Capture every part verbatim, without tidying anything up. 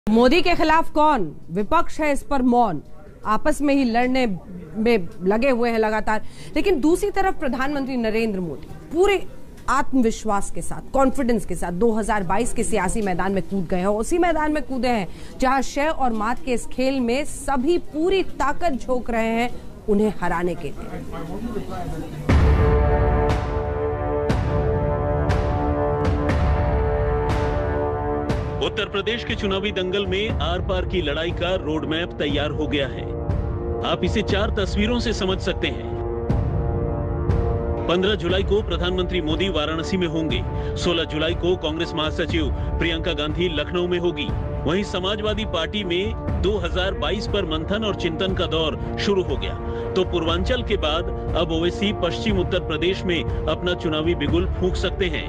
मोदी के खिलाफ कौन? विपक्ष है इस पर मौन, आपस में ही लड़ने में लगे हुए हैं लगातार। लेकिन दूसरी तरफ प्रधानमंत्री नरेंद्र मोदी पूरे आत्मविश्वास के साथ, कॉन्फिडेंस के साथ दो हज़ार बाईस के सियासी मैदान में कूद गए हैं। उसी मैदान में कूदे हैं जहां शय और मात के इस खेल में सभी पूरी ताकत झोंक रहे हैं उन्हें हराने के लिए। उत्तर प्रदेश के चुनावी दंगल में आर पार की लड़ाई का रोड मैप तैयार हो गया है। आप इसे चार तस्वीरों से समझ सकते हैं। पंद्रह जुलाई को प्रधानमंत्री मोदी वाराणसी में होंगे। सोलह जुलाई को कांग्रेस महासचिव प्रियंका गांधी लखनऊ में होगी। वहीं समाजवादी पार्टी में दो हज़ार बाईस पर मंथन और चिंतन का दौर शुरू हो गया। तो पूर्वांचल के बाद अब ओवैसी पश्चिम उत्तर प्रदेश में अपना चुनावी बिगुल फूंक सकते हैं।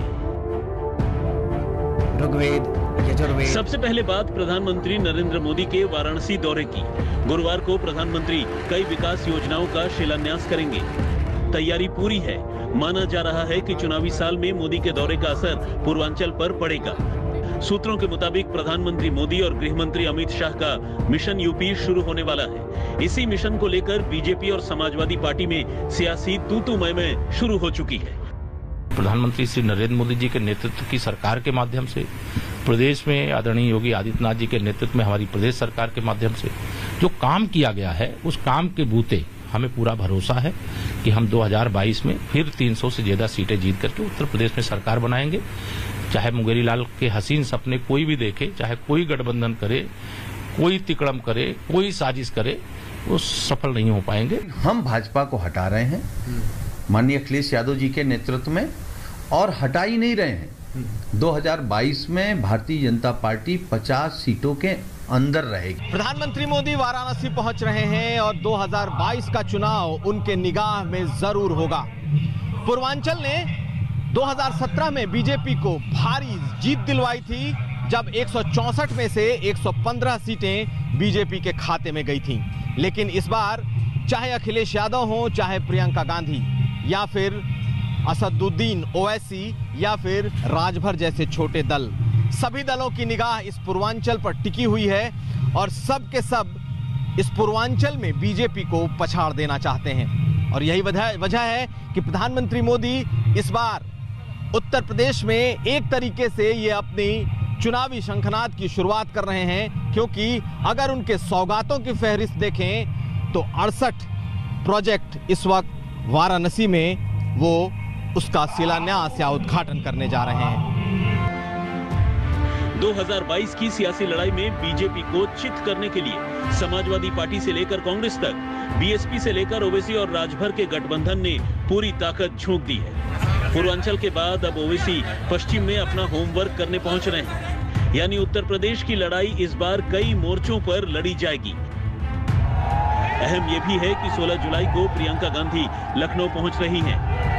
ऋग्वेद, सबसे पहले बात प्रधानमंत्री नरेंद्र मोदी के वाराणसी दौरे की। गुरुवार को प्रधानमंत्री कई विकास योजनाओं का शिलान्यास करेंगे। तैयारी पूरी है। माना जा रहा है कि चुनावी साल में मोदी के दौरे का असर पूर्वांचल पर पड़ेगा। सूत्रों के मुताबिक प्रधानमंत्री मोदी और गृह मंत्री अमित शाह का मिशन यूपी शुरू होने वाला है। इसी मिशन को लेकर बीजेपी और समाजवादी पार्टी में सियासी तू तू मैं मैं शुरू हो चुकी है। प्रधानमंत्री श्री नरेंद्र मोदी जी के नेतृत्व की सरकार के माध्यम से प्रदेश में आदरणीय योगी आदित्यनाथ जी के नेतृत्व में हमारी प्रदेश सरकार के माध्यम से जो काम किया गया है, उस काम के बूते हमें पूरा भरोसा है कि हम दो हज़ार बाईस में फिर तीन सौ से ज्यादा सीटें जीत करके उत्तर प्रदेश में सरकार बनाएंगे। चाहे मुंगेरी लाल के हसीन सपने कोई भी देखे, चाहे कोई गठबंधन करे, कोई तिकड़म करे, कोई साजिश करे, वो सफल नहीं हो पाएंगे। हम भाजपा को हटा रहे हैं माननीय अखिलेश यादव जी के नेतृत्व में, और हटा ही नहीं रहे हैं। दो हज़ार बाईस में भारतीय जनता पार्टी पचास सीटों के अंदर रहेगी। प्रधानमंत्री मोदी वाराणसी पहुंच रहे हैं और दो हज़ार बाईस का चुनाव उनके निगाह में जरूर होगा। पूर्वांचल ने दो हज़ार सत्रह में बीजेपी को भारी जीत दिलवाई थी, जब एक सौ चौसठ में से एक सौ पंद्रह सीटें बीजेपी के खाते में गई थीं। लेकिन इस बार चाहे अखिलेश यादव हो, चाहे प्रियंका गांधी, या फिर असदुद्दीन ओवैसी, या फिर राजभर जैसे छोटे दल, सभी दलों की निगाह इस पूर्वांचल पर टिकी हुई है और सब के सब इस पूर्वांचल में बीजेपी को पछाड़ देना चाहते हैं। और यही वजह वजह है कि प्रधानमंत्री मोदी इस बार उत्तर प्रदेश में एक तरीके से ये अपनी चुनावी शंखनाद की शुरुआत कर रहे हैं, क्योंकि अगर उनके सौगातों की फहरिस्त देखें तो अड़सठ प्रोजेक्ट इस वक्त वाराणसी में वो उसका शिलान्यास या उद्घाटन करने जा रहे हैं। दो हज़ार बाईस की सियासी लड़ाई में बीजेपी को चित करने के लिए समाजवादी पार्टी से लेकर कांग्रेस तक, बीएसपी से लेकर ओवैसी और राजभर के गठबंधन ने पूरी ताकत झोंक दी है। पूर्वांचल के बाद अब ओवैसी पश्चिम में अपना होमवर्क करने पहुंच रहे हैं। यानी उत्तर प्रदेश की लड़ाई इस बार कई मोर्चों पर लड़ी जाएगी। अहम यह भी है कि सोलह जुलाई को प्रियंका गांधी लखनऊ पहुंच रही हैं।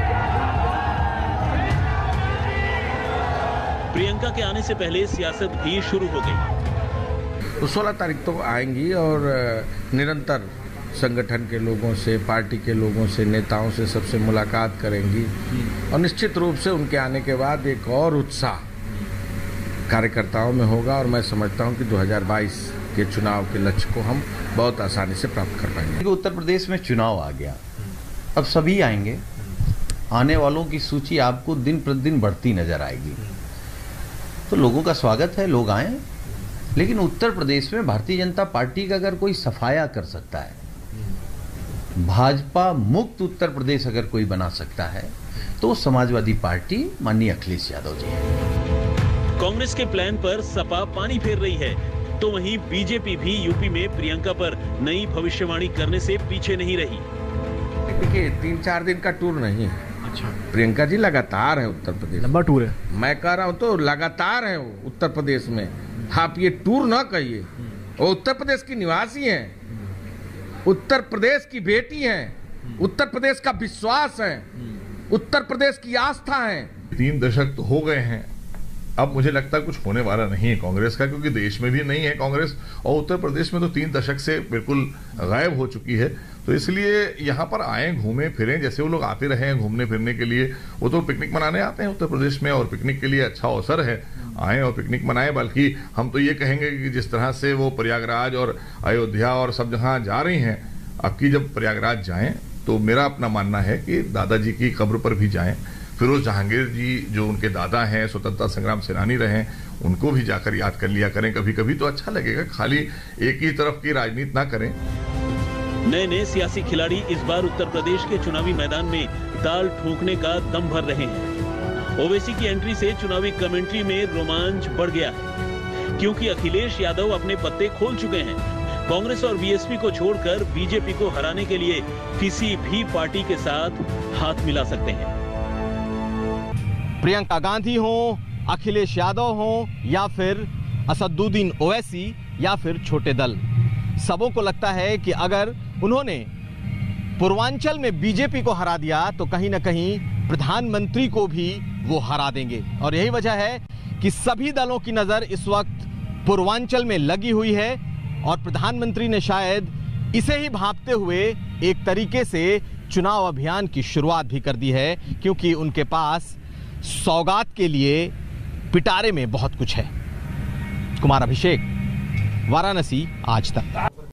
प्रियंका के आने से पहले सियासत भी शुरू हो गई। तो सोलह तारीख तो आएंगी और निरंतर संगठन के लोगों से, पार्टी के लोगों से, नेताओं से सबसे मुलाकात करेंगी और निश्चित रूप से उनके आने के बाद एक और उत्साह कार्यकर्ताओं में होगा। और मैं समझता हूं कि दो हज़ार बाईस के चुनाव के लक्ष्य को हम बहुत आसानी से प्राप्त कर पाएंगे। उत्तर प्रदेश में चुनाव आ गया, अब सभी आएंगे। आने वालों की सूची आपको दिन प्रतिदिन बढ़ती नजर आएगी। तो लोगों का स्वागत है, लोग आए। लेकिन उत्तर प्रदेश में भारतीय जनता पार्टी का अगर कोई सफाया कर सकता है, भाजपा मुक्त उत्तर प्रदेश अगर कोई बना सकता है, तो समाजवादी पार्टी माननीय अखिलेश यादव जी है। कांग्रेस के प्लान पर सपा पानी फेर रही है, तो वहीं बीजेपी भी यूपी में प्रियंका पर नई भविष्यवाणी करने से पीछे नहीं रही। देखिए, तीन चार दिन का टूर नहीं है। अच्छा, प्रियंका जी लगातार है उत्तर प्रदेश, लंबा टूर है। मैं कह रहा हूँ तो लगातार है वो उत्तर प्रदेश में। आप ये टूर ना कहिए, वो उत्तर प्रदेश की निवासी हैं, उत्तर प्रदेश की बेटी हैं, उत्तर प्रदेश का विश्वास है, उत्तर प्रदेश की आस्था है। तीन दशक तो हो गए हैं, अब मुझे लगता है कुछ होने वाला नहीं है कांग्रेस का, क्योंकि देश में भी नहीं है कांग्रेस, और उत्तर प्रदेश में तो तीन दशक से बिल्कुल गायब हो चुकी है। तो इसलिए यहाँ पर आए, घूमें फिरें, जैसे वो लोग आते रहे हैं घूमने फिरने के लिए। वो तो पिकनिक मनाने आते हैं उत्तर प्रदेश में, और पिकनिक के लिए अच्छा अवसर है। आए और पिकनिक मनाएं। बल्कि हम तो ये कहेंगे कि जिस तरह से वो प्रयागराज और अयोध्या और सब जहाँ जा रही हैं, अब की जब प्रयागराज जाएं तो मेरा अपना मानना है कि दादाजी की कब्र पर भी जाएं। फिरोज जहांगीर जी जो उनके दादा हैं, स्वतंत्रता संग्राम सेनानी रहे, उनको भी जाकर याद कर लिया करें कभी कभी, तो अच्छा लगेगा। खाली एक ही तरफ की राजनीति ना करें। नए नए सियासी खिलाड़ी इस बार उत्तर प्रदेश के चुनावी मैदान में ताल ठोकने का दम भर रहे हैं। ओवैसी की एंट्री से चुनावी कमेंट्री में रोमांच बढ़ गया है, क्योंकि अखिलेश यादव अपने पत्ते खोल चुके हैं। कांग्रेस और बीएसपी को छोड़कर बीजेपी को हराने के लिए किसी भी पार्टी के साथ हाथ मिला सकते हैं। प्रियंका गांधी हो, अखिलेश यादव हो, या फिर असदुद्दीन ओवैसी, या फिर छोटे दल, सबों को लगता है कि अगर उन्होंने पूर्वांचल में बीजेपी को हरा दिया तो कहीं ना कहीं प्रधानमंत्री को भी वो हरा देंगे। और यही वजह है कि सभी दलों की नजर इस वक्त पूर्वांचल में लगी हुई है और प्रधानमंत्री ने शायद इसे ही भांपते हुए एक तरीके से चुनाव अभियान की शुरुआत भी कर दी है, क्योंकि उनके पास सौगात के लिए पिटारे में बहुत कुछ है। कुमार अभिषेक, वाराणसी, आज तक।